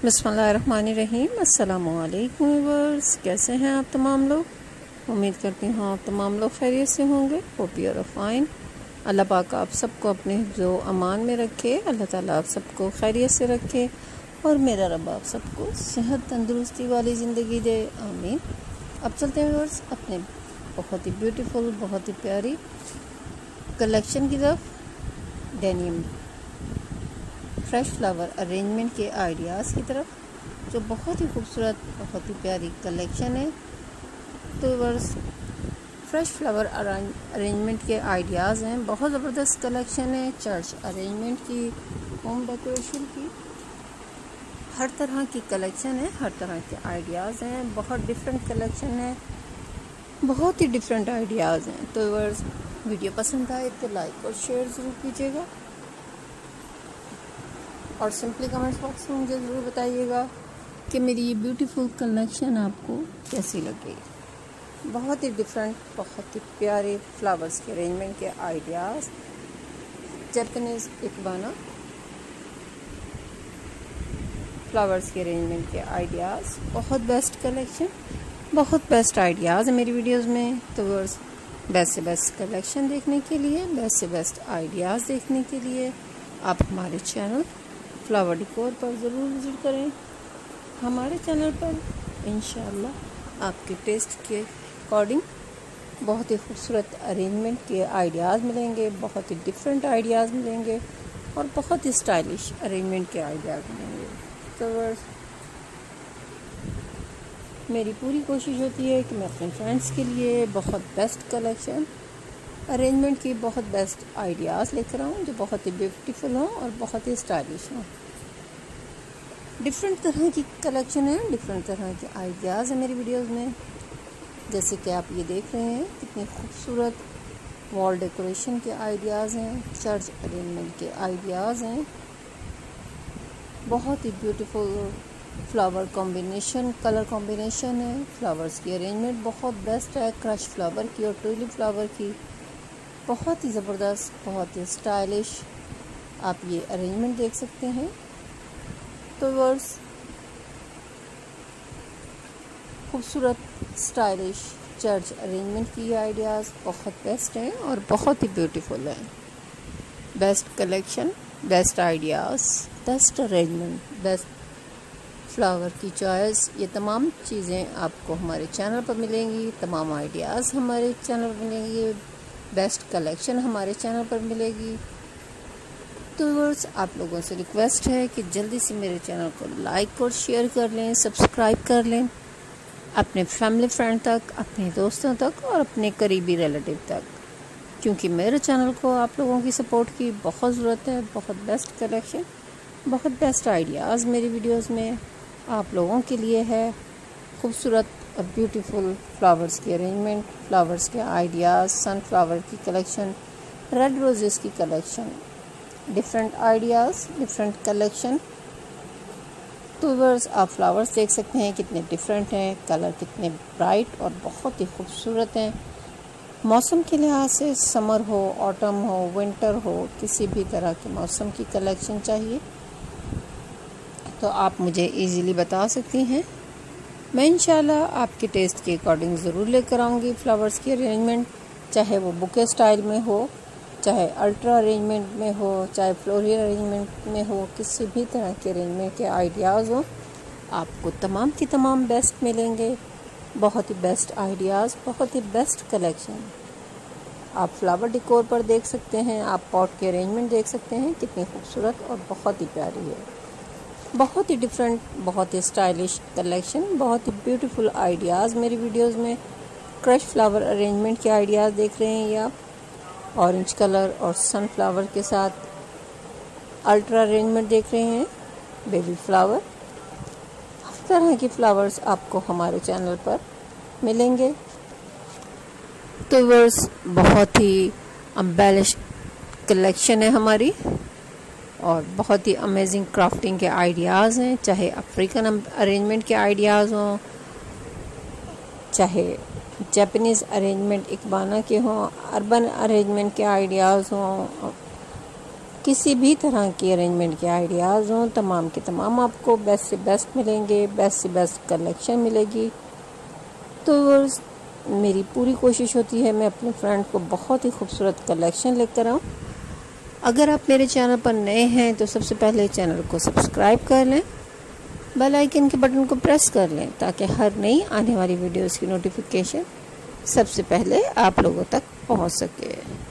बिस्मिल्लाहिर्रहमानिर्रहीम। अस्सलामुअलैकुम व्यूअर्स, कैसे हैं आप तमाम लोग। उम्मीद करती हूँ आप तमाम लोग खैरियत से होंगे। Hope you are fine. अल्लाह पाक आप सबको अपने जो अमान में रखे। अल्लाह ताला आप सबको खैरियत से रखे और मेरा रब आप सबको सेहत तंदुरुस्ती वाली ज़िंदगी दे, आमीन। अब चलते हैं व्यूअर्स अपने बहुत ही ब्यूटीफुल, बहुत ही प्यारी कलेक्शन की तरफ। डेनिम फ्रेश फ्लावर अरेंजमेंट के आइडियाज़ की तरफ, जो बहुत ही खूबसूरत, बहुत ही प्यारी कलेक्शन है। तो व्यूअर्स, फ्रेश फ्लावर अरेंजमेंट के आइडियाज़ हैं। बहुत ज़बरदस्त कलेक्शन है। चर्च अरेंजमेंट की, होम डेकोरेशन की, हर तरह की कलेक्शन है, हर तरह के आइडियाज़ हैं। बहुत डिफरेंट कलेक्शन है, बहुत ही डिफरेंट आइडियाज़ हैं। तो व्यूअर्स, वीडियो पसंद आए तो लाइक और शेयर ज़रूर कीजिएगा और सिंपली कमेंट्स बॉक्स में मुझे ज़रूर बताइएगा कि मेरी ये ब्यूटीफुल कलेक्शन आपको कैसी लगी। बहुत ही डिफरेंट, बहुत ही प्यारे फ्लावर्स के अरेंजमेंट के आइडियाज़, जापानीज़ इकबाना फ्लावर्स के अरेंजमेंट के आइडियाज़, बहुत बेस्ट कलेक्शन, बहुत बेस्ट आइडियाज़ है मेरी वीडियोज़ में। तो व्यूअर्स, बेस्ट से बेस्ट कलेक्शन देखने के लिए, बेस्ट से बेस्ट आइडियाज़ देखने के लिए आप हमारे चैनल फ्लावर डिकोर पर ज़रूर विज़िट करें। हमारे चैनल पर इंशाअल्लाह आपके टेस्ट के अकॉर्डिंग बहुत ही खूबसूरत अरेंजमेंट के आइडियाज़ मिलेंगे, बहुत ही डिफरेंट आइडियाज़ मिलेंगे और बहुत ही स्टाइलिश अरेंजमेंट के आइडियाज़ मिलेंगे। तो मेरी पूरी कोशिश होती है कि मैं अपने फ्रेंड्स के लिए बहुत बेस्ट कलेक्शन अरेंजमेंट की, बहुत बेस्ट आइडियाज़ लेकर आऊँ जो बहुत ही ब्यूटीफुल हों और बहुत ही स्टाइलिश हों। डिफरेंट तरह की कलेक्शन है, डिफरेंट तरह के आइडियाज़ हैं मेरी वीडियोस में। जैसे कि आप ये देख रहे हैं, कितनी खूबसूरत वॉल डेकोरेशन के आइडियाज़ हैं, चर्च अरेंजमेंट के आइडियाज़ हैं, बहुत ही beautiful flower combination, colour combination है। फ्लावर्स की अरेंजमेंट बहुत बेस्ट है, क्रश फ्लावर की और ट्यूलिप फ्लावर की, बहुत ही ज़बरदस्त, बहुत ही स्टाइलिश आप ये अरेंजमेंट देख सकते हैं। तो व्यूअर्स, खूबसूरत स्टाइलिश चर्च अरेंजमेंट की आइडियाज़ बहुत बेस्ट हैं और बहुत ही ब्यूटीफुल हैं। Best collection, best ideas, best arrangement, best flower की चॉइस, ये तमाम चीज़ें आपको हमारे चैनल पर मिलेंगी। तमाम आइडियाज़ हमारे चैनल पर मिलेंगे, बेस्ट कलेक्शन हमारे चैनल पर मिलेगी। तो व्यूअर्स, आप लोगों से रिक्वेस्ट है कि जल्दी से मेरे चैनल को लाइक और शेयर कर लें, सब्सक्राइब कर लें अपने फैमिली फ्रेंड तक, अपने दोस्तों तक और अपने करीबी रिलेटिव तक, क्योंकि मेरे चैनल को आप लोगों की सपोर्ट की बहुत ज़रूरत है। बहुत बेस्ट कलेक्शन, बहुत बेस्ट आइडियाज़ मेरी वीडियोज़ में आप लोगों के लिए है। खूबसूरत और ब्यूटीफुल फ्लावर्स की अरेंजमेंट, फ्लावर्स के आइडियाज़, सनफ्लावर की कलेक्शन, रेड रोजेस की collection, different ideas, different collection. तो व्यूअर्स, आप फ्लावर्स देख सकते हैं कितने डिफरेंट हैं, कलर कितने ब्राइट और बहुत ही खूबसूरत हैं। मौसम के लिहाज से समर हो, ऑटम हो, विंटर हो, किसी भी तरह के मौसम की कलेक्शन चाहिए तो आप मुझे इजीली बता सकती हैं। मैं इंशाल्लाह आपके टेस्ट के अकॉर्डिंग ज़रूर लेकर आऊँगी फ्लावर्स की अरेंजमेंट, चाहे वो बुके स्टाइल में हो, चाहे अल्ट्रा अरेंजमेंट में हो, चाहे फ्लोरल अरेंजमेंट में हो, किसी भी तरह के अरेंजमेंट के आइडियाज़ हो, आपको तमाम की तमाम बेस्ट मिलेंगे। बहुत ही बेस्ट आइडियाज़, बहुत ही बेस्ट कलेक्शन आप फ्लावर डिकोर पर देख सकते हैं। आप पॉट के अरेंजमेंट देख सकते हैं, कितनी खूबसूरत और बहुत ही प्यारी है। बहुत ही डिफरेंट, बहुत ही स्टाइलिश कलेक्शन, बहुत ही ब्यूटीफुल आइडियाज़ मेरी वीडियोस में। क्रश फ्लावर अरेंजमेंट के आइडियाज़ देख रहे हैं ये आप, ऑरेंज कलर और सनफ्लावर के साथ अल्ट्रा अरेंजमेंट देख रहे हैं, बेबी फ्लावर, हर तरह के फ्लावर्स आपको हमारे चैनल पर मिलेंगे। तो व्यूअर्स, बहुत ही एम्बेलिश कलेक्शन है हमारी और बहुत ही अमेजिंग क्राफ्टिंग के आइडियाज़ हैं, चाहे अफ्रीकन अरेंजमेंट के आइडियाज़ हों, चाहे जापानीज़ अरेंजमेंट इकबाना के हों, अर्बन अरेंजमेंट के आइडियाज़ हों, किसी भी तरह की अरेंजमेंट के आइडियाज़ हों, तमाम के तमाम आपको बेस्ट से बेस्ट मिलेंगे, बेस्ट से बेस्ट कलेक्शन मिलेगी। तो मेरी पूरी कोशिश होती है मैं अपने फ्रेंड को बहुत ही खूबसूरत कलेक्शन लेकर आऊँ। अगर आप मेरे चैनल पर नए हैं तो सबसे पहले चैनल को सब्सक्राइब कर लें, बेल आइकन के बटन को प्रेस कर लें ताकि हर नई आने वाली वीडियोस की नोटिफिकेशन सबसे पहले आप लोगों तक पहुंच सके।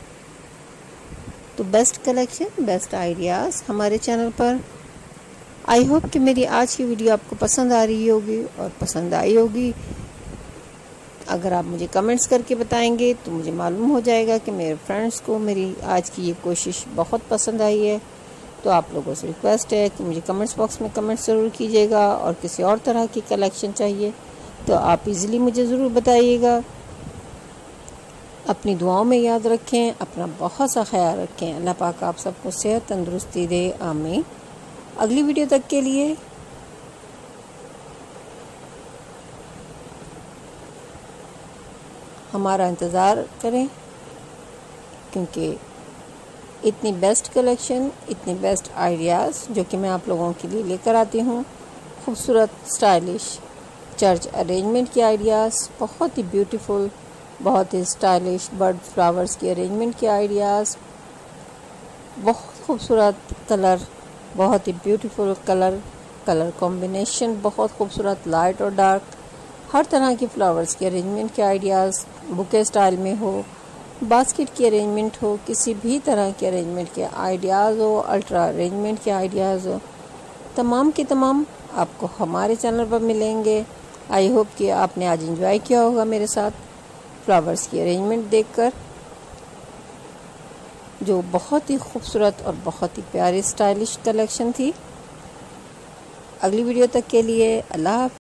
तो बेस्ट कलेक्शन, बेस्ट आइडियाज़ हमारे चैनल पर। आई होप कि मेरी आज की वीडियो आपको पसंद आ रही होगी और पसंद आई होगी। अगर आप मुझे कमेंट्स करके बताएंगे तो मुझे मालूम हो जाएगा कि मेरे फ्रेंड्स को मेरी आज की ये कोशिश बहुत पसंद आई है। तो आप लोगों से रिक्वेस्ट है कि मुझे कमेंट्स बॉक्स में कमेंट्स ज़रूर कीजिएगा, और किसी और तरह की कलेक्शन चाहिए तो आप इजीली मुझे ज़रूर बताइएगा। अपनी दुआओं में याद रखें, अपना बहुत सा ख्याल रखें। अल्लाह पाक आप सबको सेहत तंदुरुस्ती दे, आमीन। अगली वीडियो तक के लिए हमारा इंतज़ार करें, क्योंकि इतनी बेस्ट कलेक्शन, इतनी बेस्ट आइडियाज़ जो कि मैं आप लोगों के लिए लेकर आती हूँ। खूबसूरत स्टाइलिश चर्च अरेंजमेंट की आइडियाज़, बहुत ही ब्यूटीफुल, बहुत ही स्टाइलिश बर्ड फ्लावर्स की अरेंजमेंट के आइडियाज़, बहुत खूबसूरत कलर, बहुत ही ब्यूटीफुल कलर कॉम्बिनेशन, बहुत खूबसूरत लाइट और डार्क, हर तरह की फ्लावर्स के अरेंजमेंट के आइडियाज़, बुके स्टाइल में हो, बास्केट की अरेंजमेंट हो, किसी भी तरह के अरेंजमेंट के आइडियाज़ हो, अल्ट्रा अरेंजमेंट के आइडियाज़ हो, तमाम के तमाम आपको हमारे चैनल पर मिलेंगे। आई होप कि आपने आज एंजॉय किया होगा मेरे साथ फ्लावर्स की अरेंजमेंट देखकर, जो बहुत ही खूबसूरत और बहुत ही प्यारी स्टाइलिश कलेक्शन थी। अगली वीडियो तक के लिए अल्लाह।